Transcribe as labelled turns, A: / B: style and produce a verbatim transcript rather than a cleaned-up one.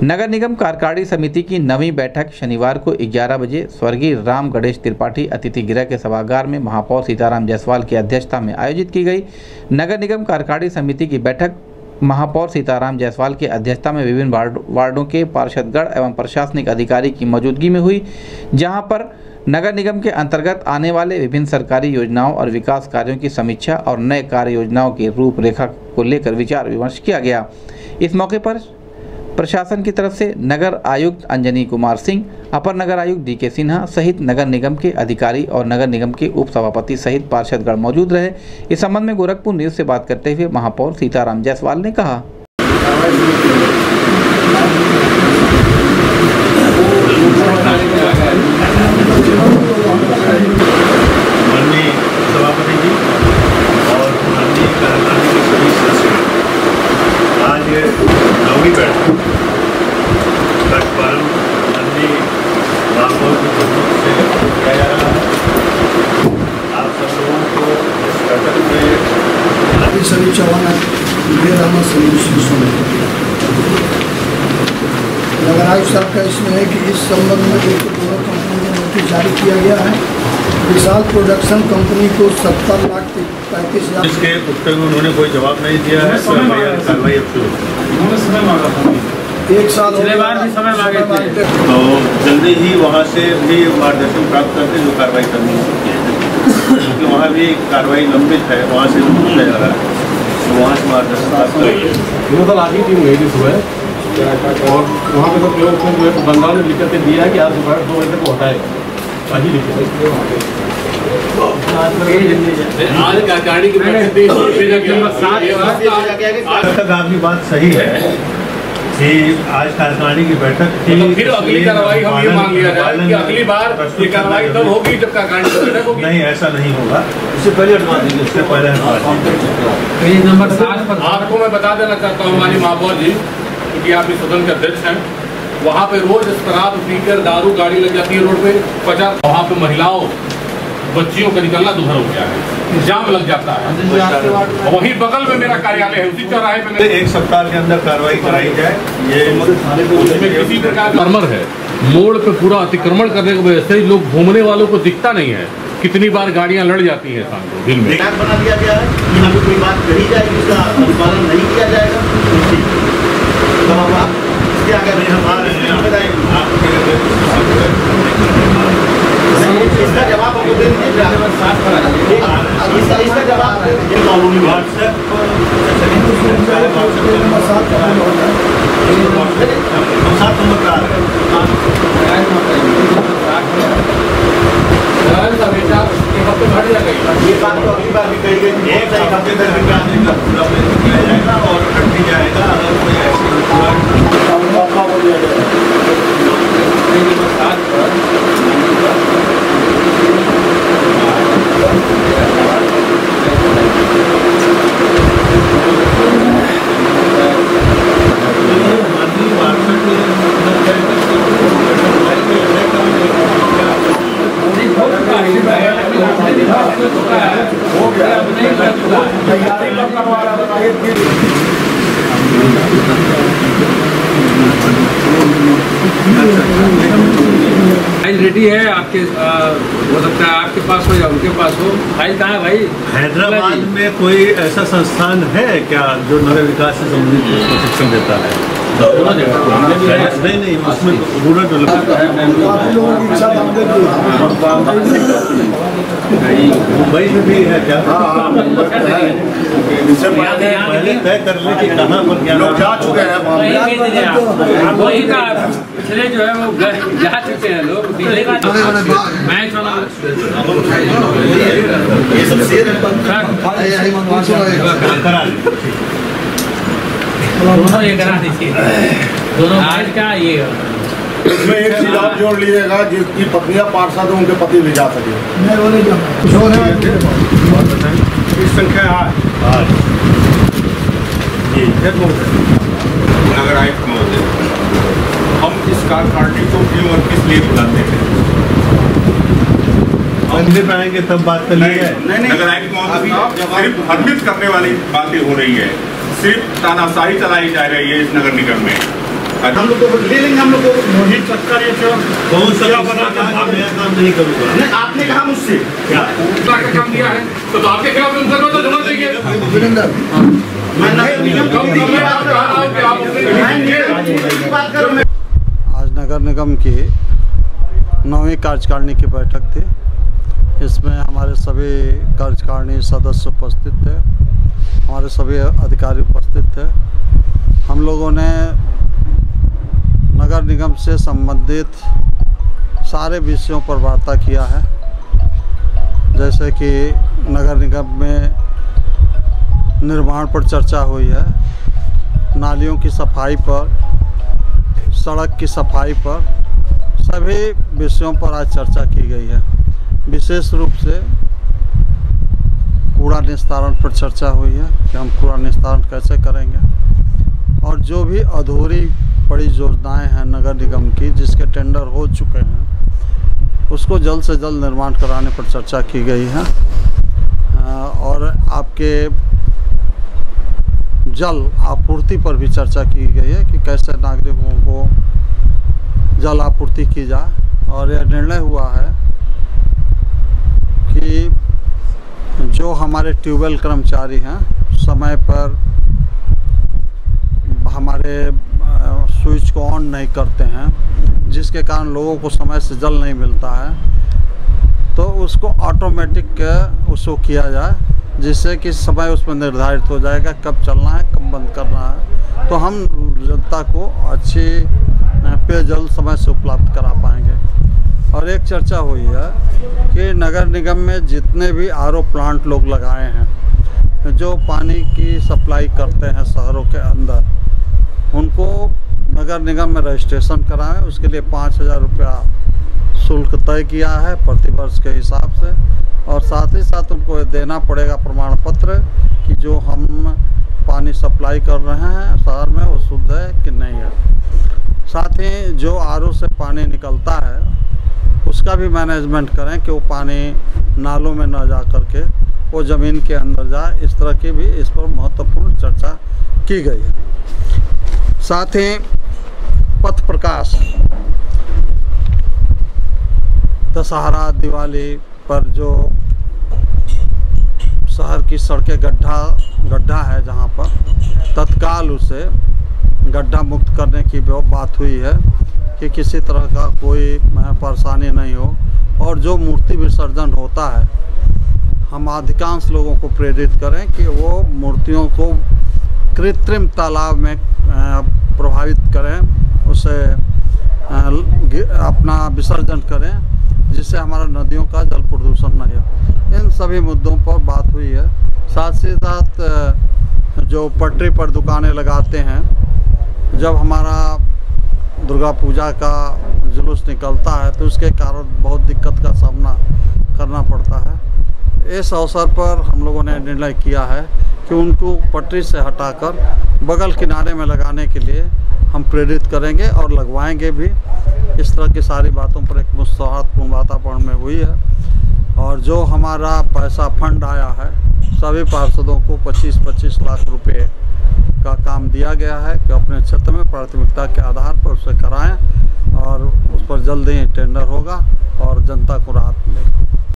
A: नगर निगम कार्यकारिणी समिति की नवीं बैठक शनिवार को ग्यारह बजे स्वर्गीय राम गणेश त्रिपाठी अतिथि गृह के सभागार में महापौर सीताराम जायसवाल की अध्यक्षता में आयोजित की गई। नगर निगम कार्यकारिणी समिति की बैठक महापौर सीताराम जायसवाल की अध्यक्षता में विभिन्न वार्ड, वार्डों के पार्षदगण एवं प्रशासनिक अधिकारी की मौजूदगी में हुई, जहां पर नगर निगम के अंतर्गत आने वाले विभिन्न सरकारी योजनाओं और विकास कार्यों की समीक्षा और नए कार्य योजनाओं की रूपरेखा को लेकर विचार विमर्श किया गया। इस मौके पर प्रशासन की तरफ से नगर आयुक्त अंजनी कुमार सिंह, अपर नगर आयुक्त डी के सिन्हा सहित नगर निगम के अधिकारी और नगर निगम के उप सभापति सहित पार्षदगण मौजूद रहे। इस संबंध में गोरखपुर न्यूज से बात करते हुए महापौर सीताराम जायसवाल ने कहा,
B: सभी चौहान नगर आयुक्त साहब का इसमें है कि इस संबंध में एक पूरा कंपनी में नोटिस जारी किया गया है। विशाल प्रोडक्शन कंपनी को सत्तर लाख पैंतीस हजार
C: इसके उत्तर में उन्होंने कोई जवाब नहीं दिया है। कार्रवाई अब शुरू उन्होंने समय मांगा था,
B: एक साल
C: पिछले बार भी समय मांगे थे, तो जल्दी ही वहाँ से भी मार्गदर्शन प्राप्त करके जो कार्रवाई करनी है, क्योंकि वहाँ भी कार्रवाई लंबित है, वहाँ से पूछा जा रहा है, तो वहाँ से मार्गदर्शन प्राप्त करेंगे।
D: कल आधी टीम गई थी सुबह और वहाँ पे सब लोग जो है बंगाल में लिख करके दिया कि आज सुबह दो बजे तक पहुँचाए, वही लिखे
C: आज कार्यकारिणी की आपकी बात सही है कि आज कार्यकारिणी की बैठक थी,
E: तो फिर अगली कार्रवाई हम ये मांग लिया जाए कि अगली बार ये कार्रवाई तब होगी जब कार्यकारिणी की बैठक होगी।
C: नहीं, ऐसा नहीं होगा, इससे पहले इससे पहले
E: पेज नंबर सात पर आपको मैं बता देना चाहता हूँ माननीय महापौर जी, क्योंकि आप इस सदन के अध्यक्ष हैं, वहाँ पे रोज शराब पीकर दारू गाड़ी लग जाती है रोड पे पचास, वहाँ पे महिलाओं बच्चियों का निकलना दुभर हो गया है, जाम लग जाता है। वहीं बगल में मेरा कार्यालय है, उसी चौराहे पे
C: एक सप्ताह के अंदर कार्रवाई कराई जाए। ये
E: उसमें किसी प्रकार का मर्मर है, मोड़ पे पूरा अतिक्रमण करने की वजह से लोग घूमने वालों को दिखता नहीं है, कितनी बार गाड़ियां लड़ जाती हैं शाम को दिन में।
F: बना दिया गया है कि हमें कोई बात कही जाएगी, उसका अनुपालन नहीं किया जाएगा, तो अब आप इसके आगे इसका जवाब हमको दे दीजिए। इसका इसका जवाब कानूनी व्हाट्सएप सात नंबर का ये बात तो अगली बार भी कही गई, एक हफ्ते तक किया जाएगा और रख जाएगा। अगर कोई ऐसी मौका हो दिया जाएगा
E: फाइल रेडी है आपके, आ, हो सकता है आपके पास हो या उनके पास हो। फाइल कहाँ है भाई?
C: हैदराबाद में कोई ऐसा संस्थान है क्या जो नगर विकास से संबंधित प्रशिक्षण देता है? नहीं नहीं, उसमें रूरल डेवलपमेंट मुंबई में भी है क्या? पहले तय कर ले कि कहाँ पर क्या लोग जा चुके हैं,
E: पिछले जो है वो जा चुके हैं लोग, मैच वाला
F: ये सब शेयर
E: दोनों ये करा दीजिए, दोनों आज का ये
G: इसमें एक चीज आप जोड़ लीजिएगा, जिसकी पत्नियां पार्षद हैं उनके पति भी जा सके।
C: इस संख्या आठ
H: नगर आयुक्त महोदय, हम इस कार्यकारिणी को क्यों और किस लिए बुलाते हैं?
C: मंदिर में आएंगे तब बात कर लीजिए।
H: नगर आयुक्त महोदय, सिर्फ भ्रमित करने वाली बातें हो रही है, सिर्फ तानाशाही चलाई जा रही है इस नगर निगम में।
F: हम लोग को ले लेंगे, हम लोग को मोहित सरकार ये बहुत सारा बना के नया काम नहीं करूँगा। नहीं, आपने कहा मुझसे क्या
E: काम दिया है तो आपके खिलाफ मुकदमा तो होना चाहिए।
I: आज नगर निगम की नौवीं कार्यकारिणी की बैठक थी। इसमें हमारे सभी कार्यकारिणी सदस्य उपस्थित थे, हमारे सभी अधिकारी उपस्थित थे। हम लोगों ने नगर निगम से संबंधित सारे विषयों पर वार्ता किया है, जैसे कि नगर निगम में निर्माण पर चर्चा हुई है, नालियों की सफाई पर, सड़क की सफाई पर, सभी विषयों पर आज चर्चा की गई है। विशेष रूप से कूड़ा निस्तारण पर चर्चा हुई है कि हम कूड़ा निस्तारण कैसे करेंगे, और जो भी अधूरी पड़ी योजनाएं हैं नगर निगम की जिसके टेंडर हो चुके हैं उसको जल्द से जल्द निर्माण कराने पर चर्चा की गई है। और आपके जल आपूर्ति पर भी चर्चा की गई है कि कैसे नागरिकों को जल आपूर्ति की जाए। और यह निर्णय हुआ है कि जो हमारे ट्यूबवेल कर्मचारी हैं समय पर हमारे स्विच को ऑन नहीं करते हैं, जिसके कारण लोगों को समय से जल नहीं मिलता है, तो उसको ऑटोमेटिक उसको किया जाए, जिससे कि समय उसमें निर्धारित हो जाएगा कब चलना है कब बंद करना है, तो हम जनता को अच्छी पेयजल समय से उपलब्ध करा पाएंगे। और एक चर्चा हुई है कि नगर निगम में जितने भी आर ओ प्लांट लोग लगाए हैं जो पानी की सप्लाई करते हैं शहरों के अंदर, उनको नगर निगम में रजिस्ट्रेशन कराएं। उसके लिए पाँच हज़ार रुपया शुल्क तय किया है प्रति वर्ष के हिसाब से, और साथ ही साथ उनको देना पड़ेगा प्रमाण पत्र कि जो हम पानी सप्लाई कर रहे हैं शहर में वो शुद्ध है कि नहीं है। साथ ही जो आर ओ से पानी निकलता है उसका भी मैनेजमेंट करें कि वो पानी नालों में न जा कर के वो ज़मीन के अंदर जाए। इस तरह की भी इस पर महत्वपूर्ण चर्चा की गई है। साथ ही पथ प्रकाश, दशहरा दिवाली पर जो शहर की सड़कें गड्ढा गड्ढा है जहाँ पर तत्काल उसे गड्ढा मुक्त करने की बात हुई है कि किसी तरह का कोई परेशानी नहीं हो। और जो मूर्ति विसर्जन होता है हम अधिकांश लोगों को प्रेरित करें कि वो मूर्तियों को कृत्रिम तालाब में प्रभावित करें, उसे अपना विसर्जन करें, जिससे हमारा नदियों का जल प्रदूषण नहीं हो। इन सभी मुद्दों पर बात हुई है। साथ ही साथ जो पटरी पर दुकानें लगाते हैं, जब हमारा दुर्गा पूजा का जुलूस निकलता है तो उसके कारण बहुत दिक्कत का सामना करना पड़ता है। इस अवसर पर हम लोगों ने निर्णय किया है कि उनको पटरी से हटाकर बगल किनारे में लगाने के लिए हम प्रेरित करेंगे और लगवाएंगे भी। इस तरह की सारी बातों पर एक सौहार्दपूर्ण वातावरण में हुई है। और जो हमारा पैसा फंड आया है सभी पार्षदों को पच्चीस पच्चीस लाख रुपए का काम दिया गया है कि अपने क्षेत्र में प्राथमिकता के आधार पर उसे कराएं, और उस पर जल्द ही टेंडर होगा और जनता को राहत मिलेगी।